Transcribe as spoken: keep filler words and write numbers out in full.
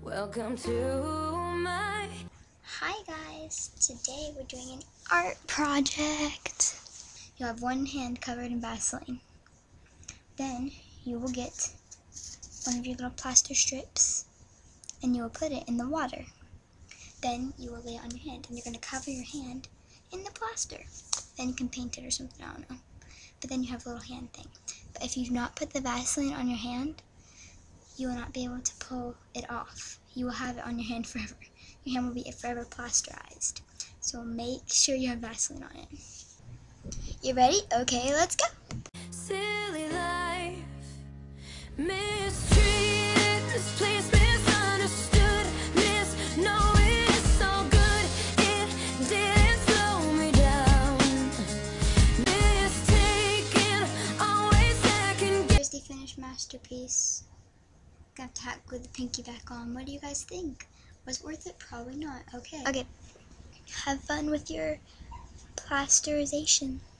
Welcome to my... Hi guys, today we're doing an art project. You have one hand covered in Vaseline. Then you will get one of your little plaster strips and you will put it in the water. Then you will lay it on your hand and you're going to cover your hand in the plaster. Then you can paint it or something, I don't know. But then you have a little hand thing. But if you've not put the Vaseline on your hand, you will not be able to pull it off. You will have it on your hand forever. Your hand will be forever plasterized. So make sure you have Vaseline on it. You ready? Okay, let's go. Silly life, mistreated, misplaced, misunderstood, misknown, it's so good, it didn't slow me down. Mistaken, always second. Here's the finished masterpiece. Gonna have to have glue the pinky back on. What do you guys think? Was it worth it? Probably not. Okay. Okay. Have fun with your plasterization.